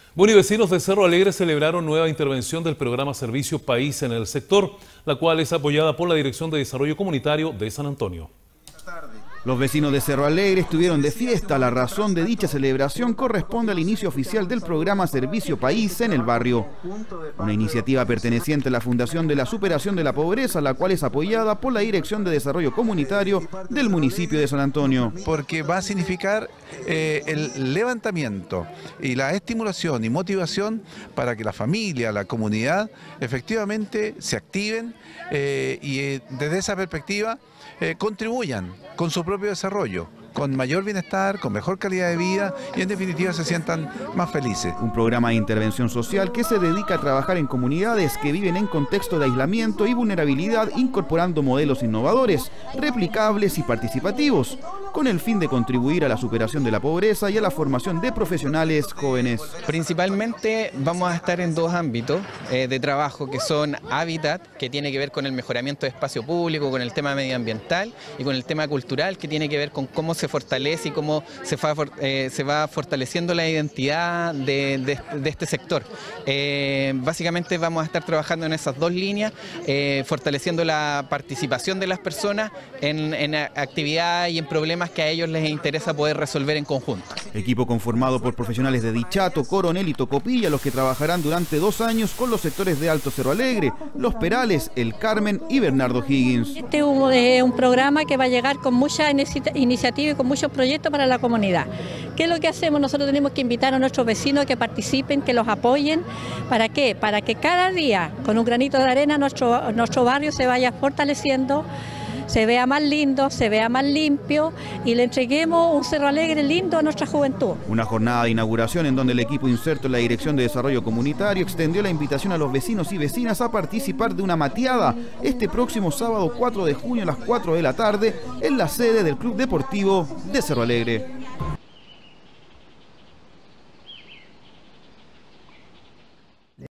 Bueno, y vecinos de Cerro Alegre celebraron nueva intervención del programa Servicio País en el sector, la cual es apoyada por la Dirección de Desarrollo Comunitario de San Antonio. Los vecinos de Cerro Alegre estuvieron de fiesta. La razón de dicha celebración corresponde al inicio oficial del programa Servicio País en el barrio. Una iniciativa perteneciente a la Fundación de la Superación de la Pobreza, la cual es apoyada por la Dirección de Desarrollo Comunitario del municipio de San Antonio. Porque va a significar el levantamiento y la estimulación y motivación para que la familia, la comunidad, efectivamente se activen y desde esa perspectiva contribuyan con su propio desarrollo, con mayor bienestar, con mejor calidad de vida y en definitiva se sientan más felices. Un programa de intervención social que se dedica a trabajar en comunidades que viven en contexto de aislamiento y vulnerabilidad, incorporando modelos innovadores, replicables y participativos, con el fin de contribuir a la superación de la pobreza y a la formación de profesionales jóvenes. Principalmente vamos a estar en dos ámbitos de trabajo, que son hábitat, que tiene que ver con el mejoramiento de espacio público, con el tema medioambiental, y con el tema cultural, que tiene que ver con cómo se fortalece y cómo se va fortaleciendo la identidad de este sector. Básicamente vamos a estar trabajando en esas dos líneas, fortaleciendo la participación de las personas en actividades y en problemas que a ellos les interesa poder resolver en conjunto. Equipo conformado por profesionales de Dichato, Coronel y Tocopilla, los que trabajarán durante 2 años con los sectores de Alto Cerro Alegre, Los Perales, El Carmen y Bernardo Higgins. Este es un programa que va a llegar con mucha iniciativa y con muchos proyectos para la comunidad. ¿Qué es lo que hacemos? Nosotros tenemos que invitar a nuestros vecinos a que participen, que los apoyen. ¿Para qué? Para que cada día, con un granito de arena, nuestro barrio se vaya fortaleciendo, se vea más lindo, se vea más limpio y le entreguemos un Cerro Alegre lindo a nuestra juventud. Una jornada de inauguración en donde el equipo inserto en la Dirección de Desarrollo Comunitario extendió la invitación a los vecinos y vecinas a participar de una mateada este próximo sábado 4 de junio a las 4 de la tarde en la sede del Club Deportivo de Cerro Alegre.